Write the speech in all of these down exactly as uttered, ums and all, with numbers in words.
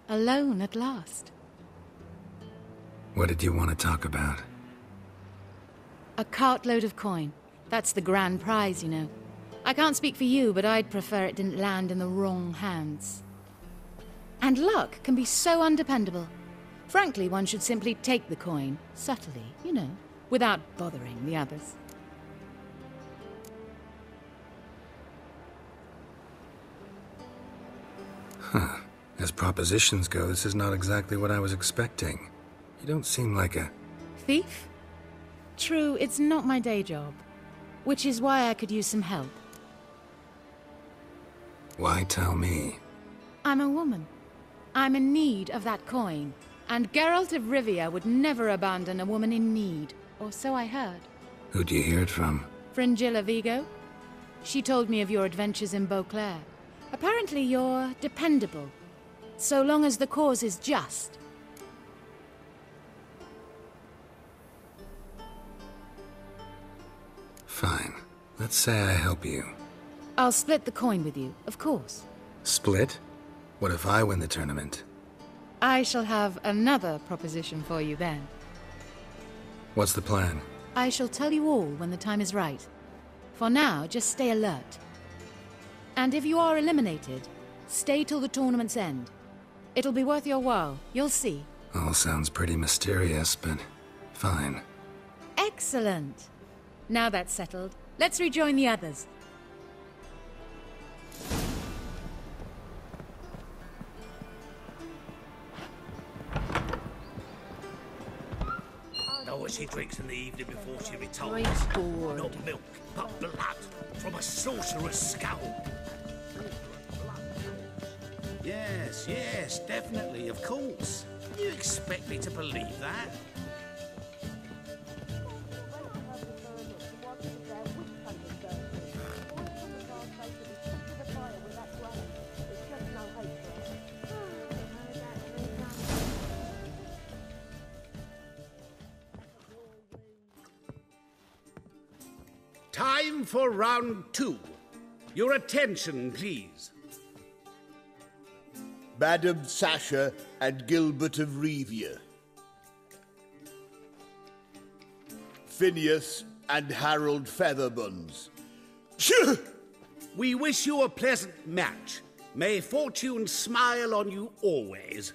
Alone at last. What did you want to talk about? A cartload of coin. That's the grand prize, you know. I can't speak for you, but I'd prefer it didn't land in the wrong hands. And luck can be so undependable. Frankly, one should simply take the coin, subtly, you know, without bothering the others. Huh. As propositions go, this is not exactly what I was expecting. You don't seem like a... Thief? True, it's not my day job. Which is why I could use some help. Why tell me? I'm a woman. I'm in need of that coin. And Geralt of Rivia would never abandon a woman in need. Or so I heard. Who'd you hear it from? Fringilla Vigo. She told me of your adventures in Beauclair. Apparently you're dependable. So long as the cause is just. Fine. Let's say I help you. I'll split the coin with you, of course. Split? What if I win the tournament? I shall have another proposition for you then. What's the plan? I shall tell you all when the time is right. For now, just stay alert. And if you are eliminated, stay till the tournament's end. It'll be worth your while, you'll see. All sounds pretty mysterious, but fine. Excellent. Now that's settled, let's rejoin the others. Know what she drinks in the evening before she retires? Not milk, but blood from a sorcerer's skull. Yes, yes, definitely, of course. You expect me to believe that? Time for round two. Your attention, please. Madam Sasha and Gilbert of Rivia. Phineas and Harold Featherbones. We wish you a pleasant match. May fortune smile on you always.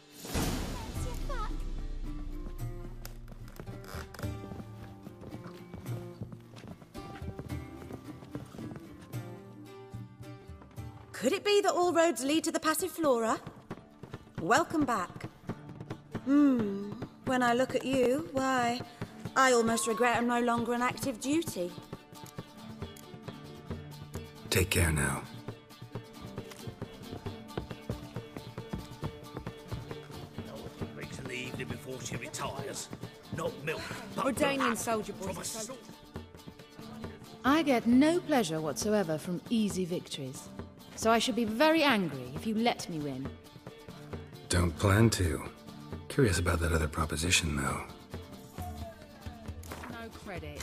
Could it be that all roads lead to the Passiflora? Welcome back. Hmm, when I look at you, why, I almost regret I'm no longer on active duty. Take care now. Know what she drinks in the evening before she retires? Not milk, but Ordanian blood soldier boys from a are so- sor- I get no pleasure whatsoever from easy victories. So I should be very angry if you let me win. Don't plan to. Curious about that other proposition, though. No credit.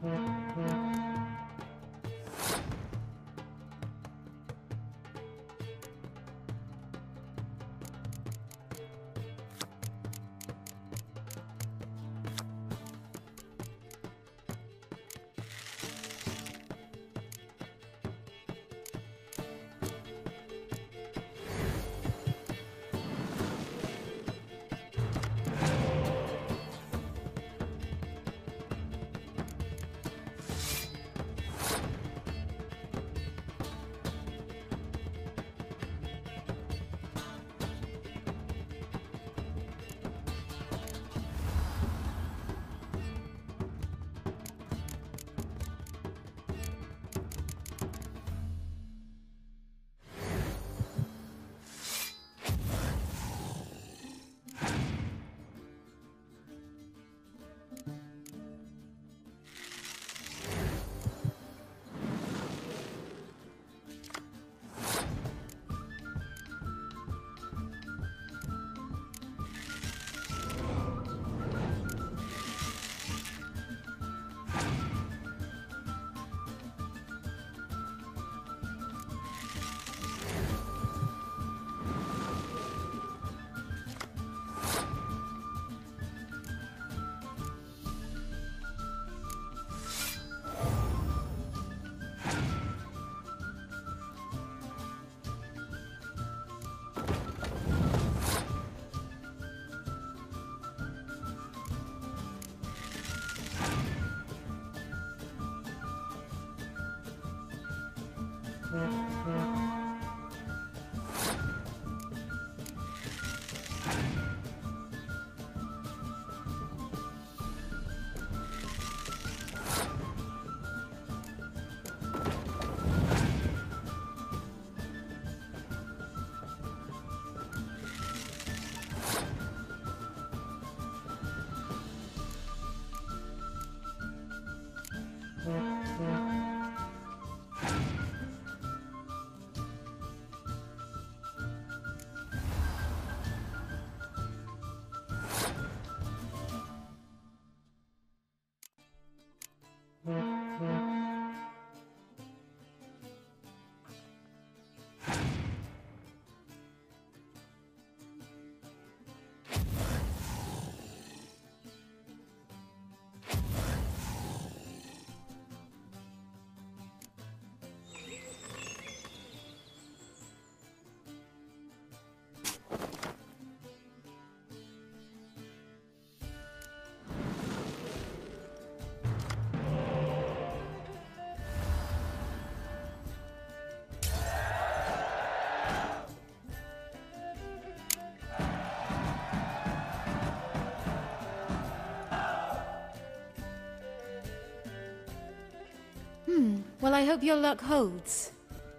Hmm. Well, I hope your luck holds.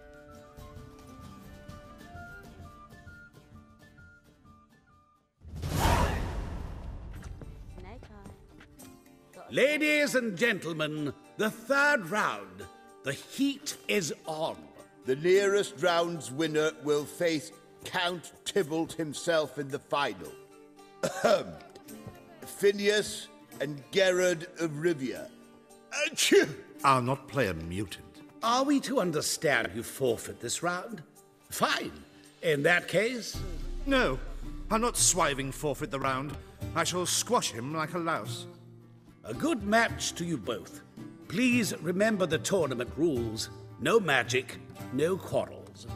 Ladies and gentlemen, the third round. The heat is on. The nearest round's winner will face Count Tybalt himself in the final. Ahem. Phineas and Gerard of Rivia. Achoo! I'll not play a mutant. Are we to understand you forfeit this round? Fine. In that case... No, I'll not swiving forfeit the round. I shall squash him like a louse. A good match to you both. Please remember the tournament rules. No magic, no quarrels.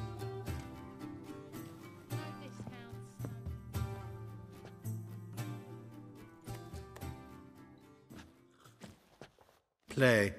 Play.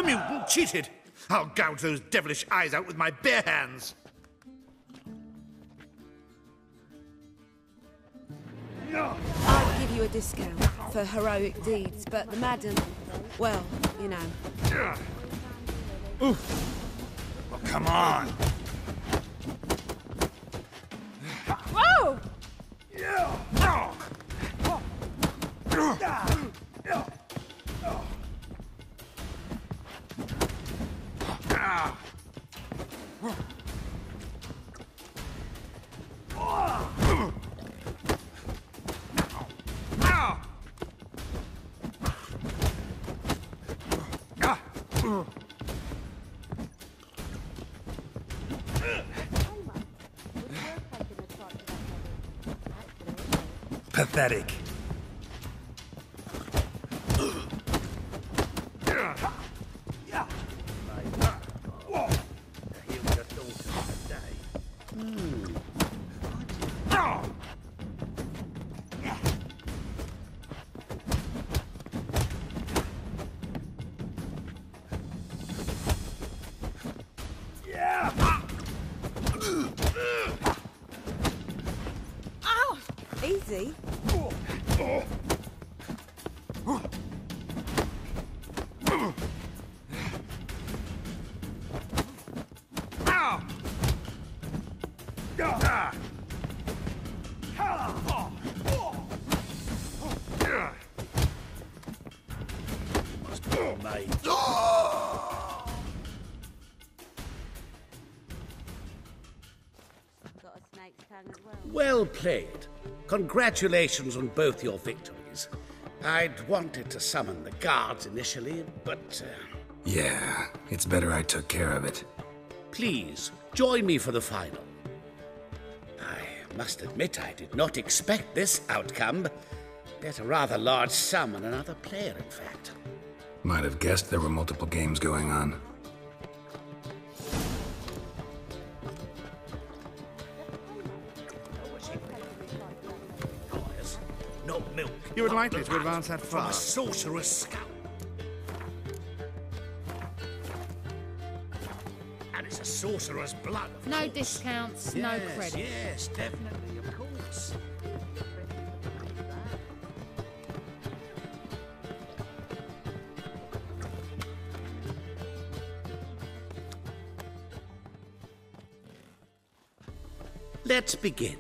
mutant cheated! I'll gouge those devilish eyes out with my bare hands! I'd give you a discount for heroic deeds, but the madam, well, you know. Oof. Well, come on. Whoa! Pathetic. Easy. Must be all made. Well played. Congratulations on both your victories. I'd wanted to summon the guards initially, but... Uh, Yeah, it's better I took care of it. please, join me for the final. I must admit I did not expect this outcome. Bet a rather large sum on another player, in fact. Might have guessed there were multiple games going on. Not milk. You would not likely to blood advance that From far. a sorcerer's scalp. And it's a sorcerer's blood. of No course. discounts, no Yes, credit. Yes, definitely, of course. Let's begin.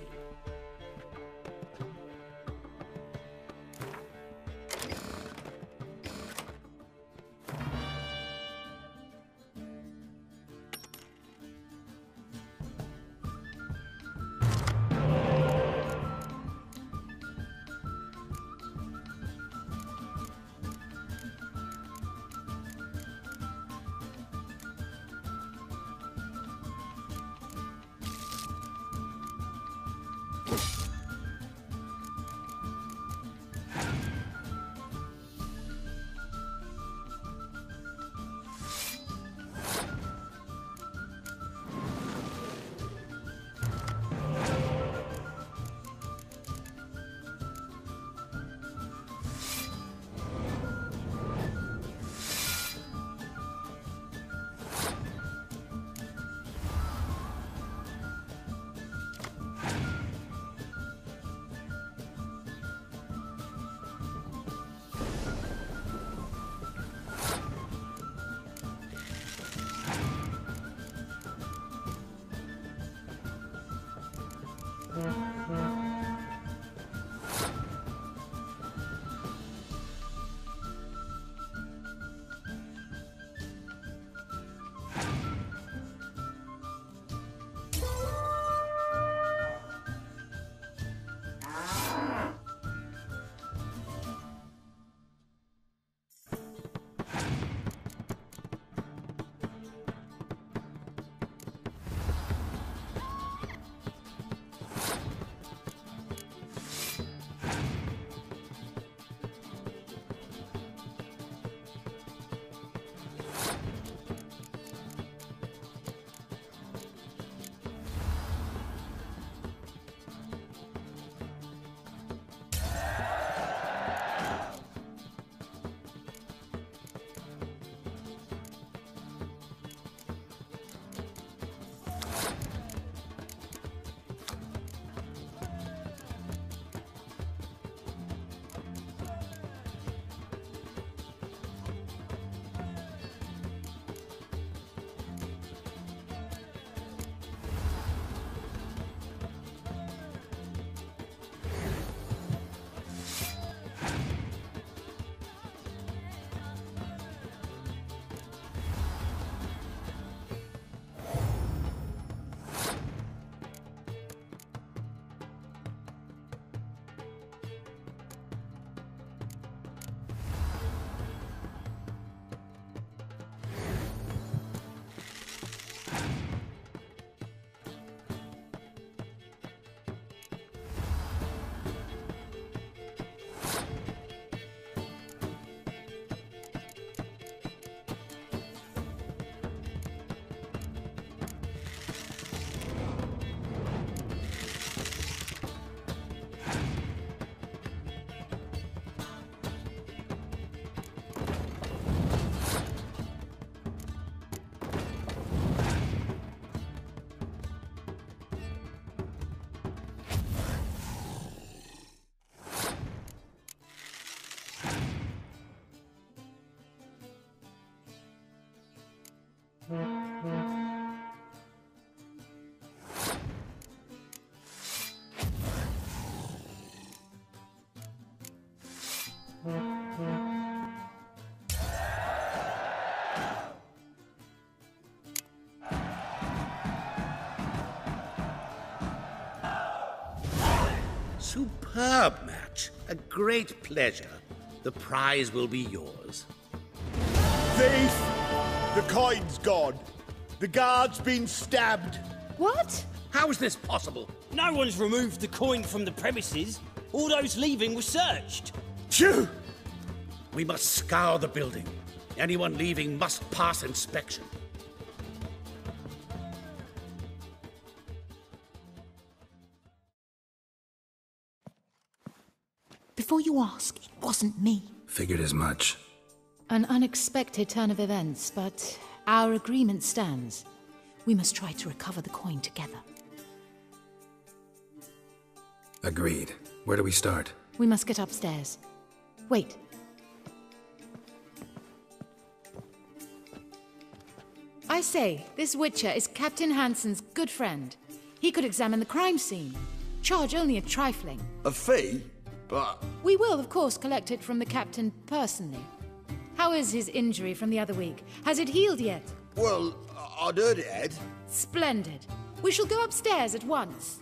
Superb match. A great pleasure. The prize will be yours. Thief! The coin's gone. The guard's been stabbed. What? How is this possible? No one's removed the coin from the premises. All those leaving were searched. Phew! We must scour the building. Anyone leaving must pass inspection. Before you ask, it wasn't me. Figured as much. An unexpected turn of events, but our agreement stands. We must try to recover the coin together. Agreed. Where do we start? We must get upstairs. Wait. I say, this Witcher is Captain Hansen's good friend. He could examine the crime scene. Charge only a trifling. A fee? But... We will, of course, collect it from the Captain personally. How is his injury from the other week? Has it healed yet? Well, I'd heard it had. Splendid. We shall go upstairs at once.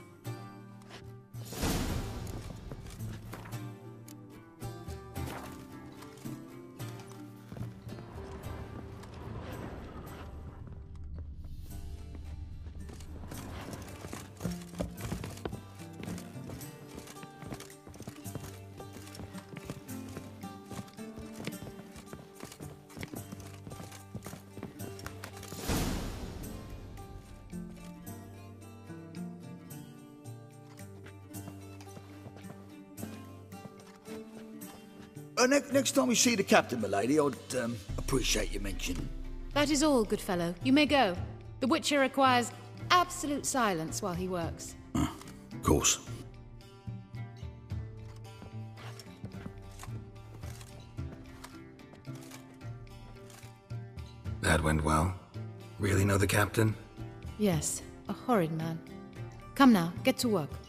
Uh, ne next time we see the captain, milady, I'd um, appreciate your mention. That is all, good fellow. You may go. The Witcher requires absolute silence while he works. Uh, of course. That went well. Really know the captain? Yes, a horrid man. Come now, get to work.